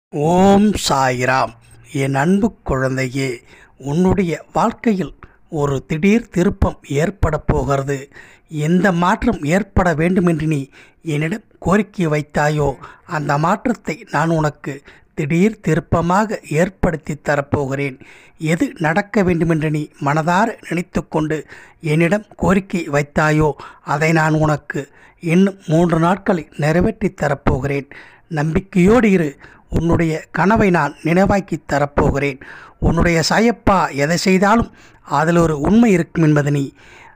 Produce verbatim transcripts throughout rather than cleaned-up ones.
ஓம் சாய்ராம். என் அன்பு குழந்தையே, உன்னுடைய வாழ்க்கையில் ஒரு திடீர் திருப்பம் ஏற்பட போகிறது. எந்த மாற்றம் ஏற்பட வேண்டுமென்று நீ என்னிடம் கோரிக்கை வைத்தாயோ அந்த மாற்றத்தை நான் உனக்கு திடீர் திருப்பமாக ஏற்படுத்தி தரப்போகிறேன். எது நடக்க வேண்டுமென்று நீ மனதார நினைத்து கொண்டு என்னிடம் கோரிக்கை வைத்தாயோ அதை நான் உனக்கு இன்னும் மூன்று நாட்களில் நிறைவேற்றி தரப்போகிறேன். நம்பிக்கையோடு இரு. உன்னுடைய கனவை நான் நினைவாக்கி தரப்போகிறேன். உன்னுடைய சாயப்பா எதை செய்தாலும் அதில் ஒரு உண்மை இருக்கும் என்பதை நீ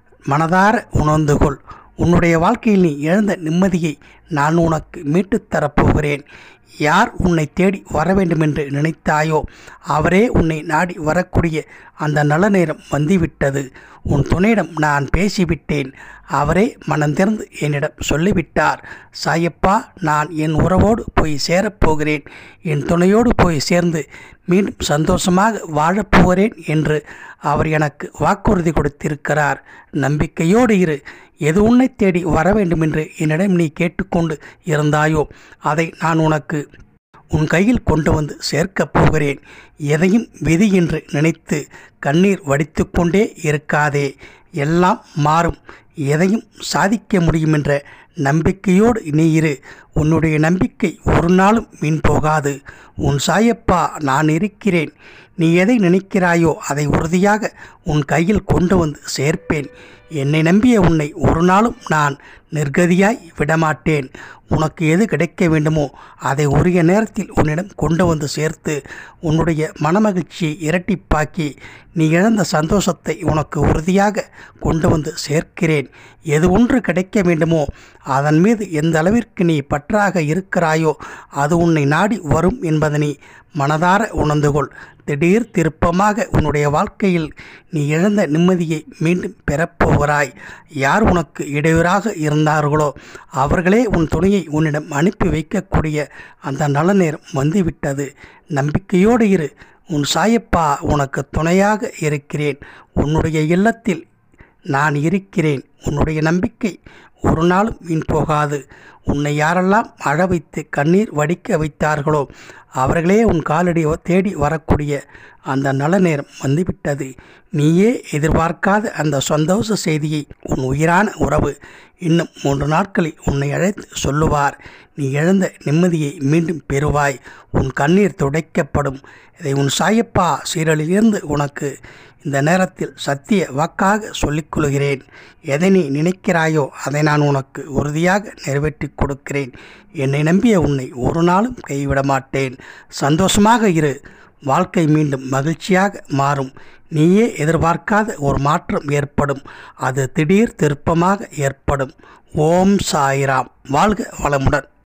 மனதார உணர்ந்து கொள். உன்னுடைய வாழ்க்கையில் நீ இழந்த நிம்மதியை நான் உனக்கு மீட்டுத் தரப்போகிறேன். யார் உன்னை தேடி வர வேண்டுமென்று நினைத்தாயோ அவரே உன்னை நாடி வரக்கூடிய அந்த நல்ல நேரம் வந்துவிட்டது. உன் துணையிடம் நான் பேசிவிட்டேன். அவரே மனம் திறந்து என்னிடம் சொல்லிவிட்டார். சாயப்பா, நான் என் உறவோடு போய் சேரப்போகிறேன். என் துணையோடு போய் சேர்ந்து மீண்டும் சந்தோஷமாக வாழப்போகிறேன் என்று அவர் எனக்கு வாக்குறுதி கொடுத்திருக்கிறார். நம்பிக்கையோடு இரு. எது உன்னை தேடி வர வேண்டுமென்று என்னிடம் நீ கேட்டுக்கொண்டு இருந்தாயோ அதை நான் உனக்கு உன் கையில் கொண்டு வந்து சேர்க்கப் போகிறேன். எதையும் விதி என்று நினைத்து கண்ணீர் வடித்து கொண்டே இருக்காதே. எல்லாம் மாறும். எதையும் சாதிக்க முடியும் என்ற நம்பிக்கையோடு நீ இரு. உன்னுடைய நம்பிக்கை ஒரு நாளும் வீண் போகாது. உன் சாயப்பா நான் இருக்கிறேன். நீ எதை நினைக்கிறாயோ அதை உறுதியாக உன் கையில் கொண்டு வந்து சேர்ப்பேன். என்னை நம்பிய உன்னை ஒரு நாளும் நான் நிர்கதியாய் விடமாட்டேன். உனக்கு எது கிடைக்க வேண்டுமோ அதை உரிய நேரத்தில் உன்னிடம் கொண்டு வந்து சேர்த்து உன்னுடைய மனமகிழ்ச்சியை இரட்டிப்பாக்கி நீ இழந்த சந்தோஷத்தை உனக்கு உறுதியாக கொண்டு வந்து சேர்க்கிறேன். எது ஒன்று கிடைக்க வேண்டுமோ அதன் மீது எந்த அளவிற்கு நீ பற்றாக இருக்கிறாயோ அது உன்னை நாடி வரும் என்பதை நீ மனதார உணர்ந்து கொள். திடீர் திருப்பமாக உன்னுடைய வாழ்க்கையில் நீ இழந்த நிம்மதியை மீண்டும் பெறப்போகிறாய். யார் உனக்கு இடையூறாக இருந்தார்களோ அவர்களே உன் துணையை உன்னிடம் அனுப்பி வைக்கக்கூடிய அந்த நல்ல நேரம் வந்துவிட்டது. நம்பிக்கையோடு இரு. உன் சாயப்பா உனக்கு துணையாக இருக்கிறேன். உன்னுடைய இல்லத்தில் நான் இருக்கிறேன். உன்னுடைய நம்பிக்கை ஒரு நாளும் வீண் போகாது. உன்னை யாரெல்லாம் அழ வைத்து கண்ணீர் வடிக்க வைத்தார்களோ அவர்களே உன் காலடி தேடி வரக்கூடிய அந்த நல்ல நேரம் வந்துவிட்டது. நீயே எதிர்பார்க்காத அந்த சந்தோஷ செய்தியை உன் உயிரான உறவு இன்னும் மூன்று நாட்களில் உன்னை அழைத்து சொல்லுவார். நீ இழந்த நிம்மதியை மீண்டும் பெறுவாய். உன் கண்ணீர் துடைக்கப்படும். இதை உன் சாயப்பா சீரலிலிருந்து உனக்கு இந்த நேரத்தில் சத்திய வாக்காக சொல்லிக்கொள்கிறேன். எதை நீ நினைக்கிறாயோ அதை நான் உனக்கு உறுதியாக நிறைவேற்றி கொடுக்கிறேன். என்னை நம்பிய உன்னை ஒரு நாளும் கைவிட மாட்டேன். சந்தோஷமாக இரு. வாழ்க்கை மீண்டும் மகிழ்ச்சியாக மாறும். நீயே எதிர்பார்க்காத ஒரு மாற்றம் ஏற்படும். அது திடீர் திருப்பமாக ஏற்படும். ஓம் சாய்ராம். வாழ்க வளமுடன்.